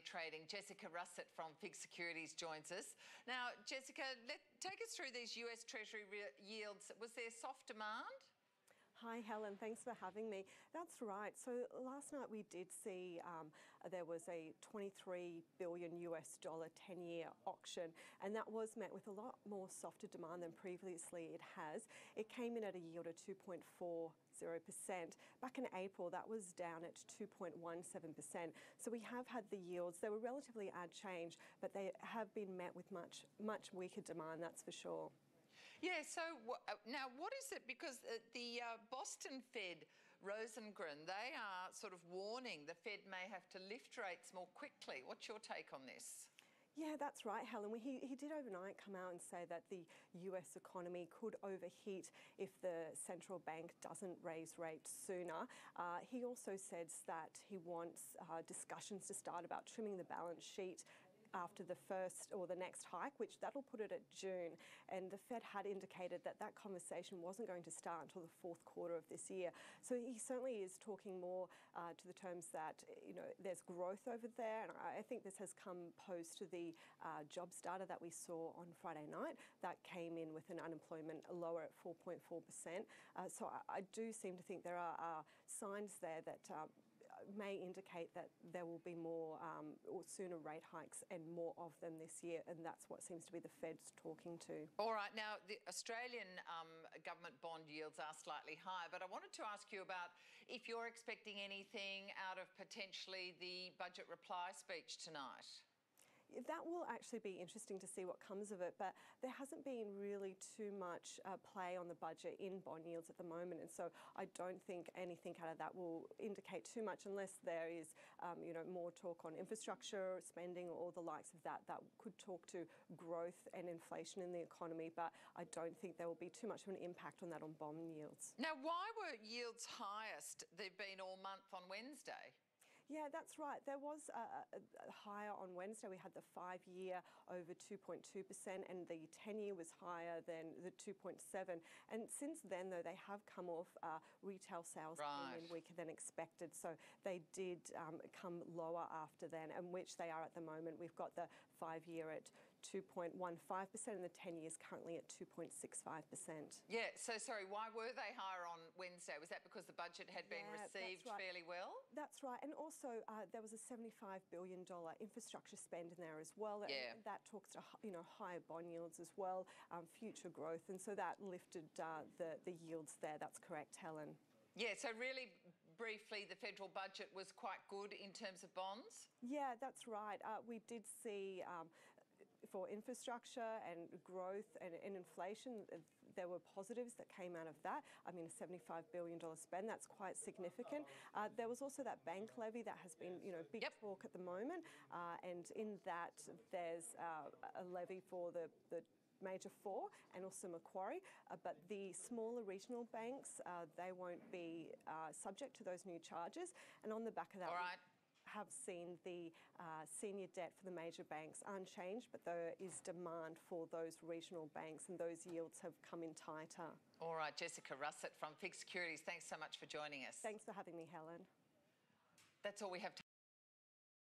trading. Jessica Russett from FIG Securities joins us. Now, Jessica, take us through these US Treasury yields. Was there soft demand? Hi Helen, thanks for having me. That's right. So last night we did see there was a $23 billion US 10-year auction, and that was met with a lot more softer demand than previously it has. It came in at a yield of 2.40%. Back in April, that was down at 2.17%. So we have had the yields. They were relatively unchanged, but they have been met with much weaker demand, that's for sure. Yeah, so now what is it? Because the Boston Fed, Rosengren, they are sort of warning the Fed may have to lift rates more quickly. What's your take on this? Yeah, that's right, Helen. He did overnight come out and say that the US economy could overheat if the central bank doesn't raise rates sooner. He also says that he wants discussions to start about trimming the balance sheet after the first or the next hike, which that'll put it at June. And the Fed had indicated that that conversation wasn't going to start until the fourth quarter of this year. So he certainly is talking more to the terms that, you know, there's growth over there. And I think this has come post to the jobs data that we saw on Friday night that came in with an unemployment lower at 4.4%. So I do seem to think there are signs there that may indicate that there will be more or sooner rate hikes and more of them this year, and that's what seems to be the Fed's talking to. All right, now the Australian government bond yields are slightly higher, but I wanted to ask you about if you're expecting anything out of potentially the budget reply speech tonight. That will actually be interesting to see what comes of it, but there hasn't been really too much play on the budget in bond yields at the moment, and so I don't think anything out of that will indicate too much unless there is, you know, more talk on infrastructure spending or the likes of that could talk to growth and inflation in the economy, but I don't think there will be too much of an impact on that on bond yields. Now, why were yields highest? They've been all month on Wednesday. Yeah, that's right. There was a higher on Wednesday. We had the 5-year over 2.2% and the 10-year was higher than the 2.7%. And since then, though, they have come off. Retail sales came in weaker than expected. So they did come lower after then, and which they are at the moment. We've got the 5-year at 2.15% and the 10 years currently at 2.65%. Yeah, so sorry, why were they higher on Wednesday? Was that because the budget had been received fairly well? That's right, and also there was a $75 billion infrastructure spend in there as well. Yeah. And that talks to, you know, higher bond yields as well, future growth, and so that lifted the yields there. That's correct, Helen. Yeah, so really briefly, the federal budget was quite good in terms of bonds? Yeah, that's right. We did see for infrastructure and growth and inflation, there were positives that came out of that. I mean, a $75 billion spend, that's quite significant. There was also that bank levy that has been, you know, big talk at the moment. And in that, there's a levy for the major four and also Macquarie, but the smaller regional banks, they won't be subject to those new charges. And on the back of that, all right, have seen the senior debt for the major banks unchanged, but there is demand for those regional banks and those yields have come in tighter. All right, Jessica Russett from FIG Securities, thanks so much for joining us. Thanks for having me, Helen. That's all we have time